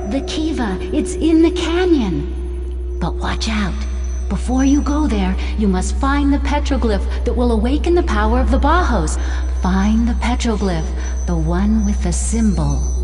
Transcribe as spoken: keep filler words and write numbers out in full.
The Kiva, it's in the canyon. But watch out. Before you go there, you must find the petroglyph that will awaken the power of the Bajos. Find the petroglyph, the one with the symbol.